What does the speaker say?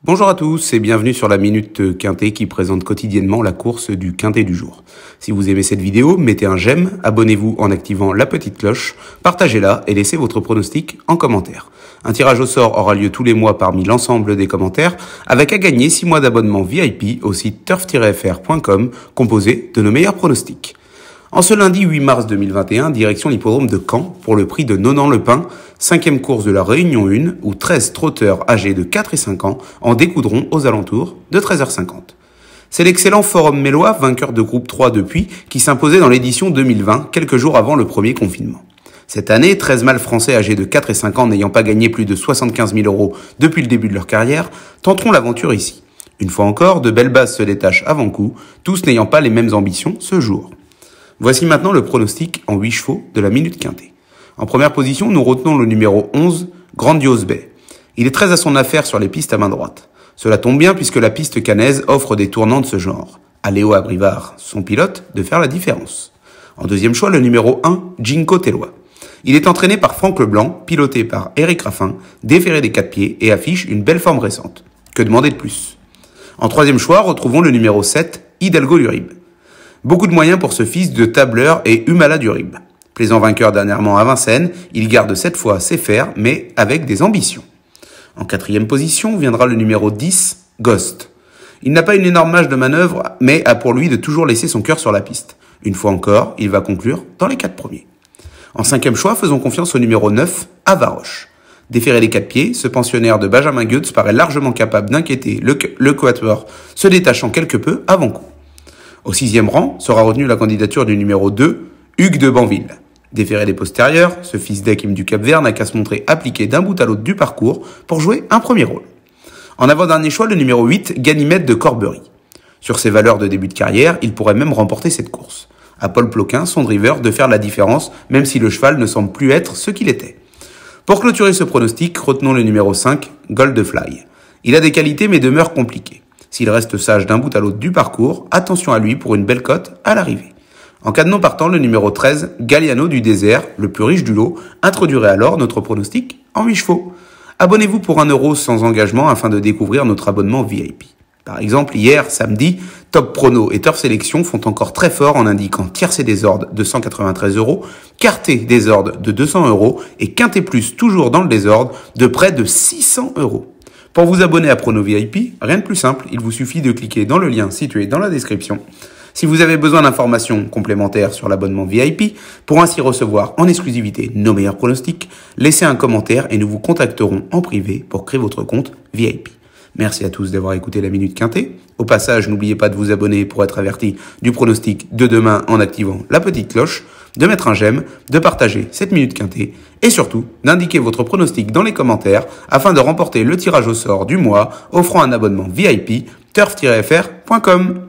Bonjour à tous et bienvenue sur la Minute Quintet qui présente quotidiennement la course du Quintet du jour. Si vous aimez cette vidéo, mettez un j'aime, abonnez-vous en activant la petite cloche, partagez-la et laissez votre pronostic en commentaire. Un tirage au sort aura lieu tous les mois parmi l'ensemble des commentaires avec à gagner 6 mois d'abonnement VIP au site turf-fr.com composé de nos meilleurs pronostics. En ce lundi 8 mars 2021, direction l'hippodrome de Caen pour le prix de Nonan-le-Pin, 5e course de la Réunion 1 où 13 trotteurs âgés de 4 et 5 ans en découdront aux alentours de 13h50. C'est l'excellent Forum Mélois, vainqueur de groupe 3 depuis, qui s'imposait dans l'édition 2020, quelques jours avant le premier confinement. Cette année, 13 mâles français âgés de 4 et 5 ans n'ayant pas gagné plus de 75 000 € depuis le début de leur carrière, tenteront l'aventure ici. Une fois encore, de belles bases se détachent avant coup, tous n'ayant pas les mêmes ambitions ce jour. Voici maintenant le pronostic en 8 chevaux de la Minute Quintet. En première position, nous retenons le numéro 11, Grandiose Bay. Il est très à son affaire sur les pistes à main droite. Cela tombe bien puisque la piste cannaise offre des tournants de ce genre. À Léo Abrivard, son pilote, de faire la différence. En deuxième choix, le numéro 1, Jinko Tellois. Il est entraîné par Franck Leblanc, piloté par Éric Raffin, déféré des 4 pieds et affiche une belle forme récente. Que demander de plus? En troisième choix, retrouvons le numéro 7, Hidalgo Urib. Beaucoup de moyens pour ce fils de tableur et Humala d'Urib. Plaisant vainqueur dernièrement à Vincennes, il garde cette fois ses fers, mais avec des ambitions. En quatrième position viendra le numéro 10, Ghost. Il n'a pas une énorme marge de manœuvre, mais a pour lui de toujours laisser son cœur sur la piste. Une fois encore, il va conclure dans les 4 premiers. En cinquième choix, faisons confiance au numéro 9, Avaroche. Déféré des 4 pieds, ce pensionnaire de Benjamin Goetz paraît largement capable d'inquiéter le quatuor, se détachant quelque peu avant coup. Au 6e rang sera retenue la candidature du numéro 2, Hugues de Banville. Déféré des postérieurs, ce fils d'Hakim du Cap-Vert n'a qu'à se montrer appliqué d'un bout à l'autre du parcours pour jouer un premier rôle. En avant-dernier choix, le numéro 8, Ganymède de Corbery. Sur ses valeurs de début de carrière, il pourrait même remporter cette course. À Paul Ploquin, son driver, de faire la différence, même si le cheval ne semble plus être ce qu'il était. Pour clôturer ce pronostic, retenons le numéro 5, Goldfly. Il a des qualités mais demeure compliqué. S'il reste sage d'un bout à l'autre du parcours, attention à lui pour une belle cote à l'arrivée. En cas de non partant, le numéro 13, Galliano du Désert, le plus riche du lot, introduirait alors notre pronostic en 8 chevaux. Abonnez-vous pour 1 € sans engagement afin de découvrir notre abonnement VIP. Par exemple, hier, samedi, Top Prono et Turf Sélection font encore très fort en indiquant tiercé des ordres de 193 €, quarté des ordres de 200 € et quinté plus toujours dans le désordre de près de 600 €. Pour vous abonner à Prono VIP, rien de plus simple, il vous suffit de cliquer dans le lien situé dans la description. Si vous avez besoin d'informations complémentaires sur l'abonnement VIP, pour ainsi recevoir en exclusivité nos meilleurs pronostics, laissez un commentaire et nous vous contacterons en privé pour créer votre compte VIP. Merci à tous d'avoir écouté la Minute Quintet. Au passage, n'oubliez pas de vous abonner pour être averti du pronostic de demain en activant la petite cloche, de mettre un j'aime, de partager cette Minute Quintet et surtout d'indiquer votre pronostic dans les commentaires afin de remporter le tirage au sort du mois offrant un abonnement VIP turf-fr.com.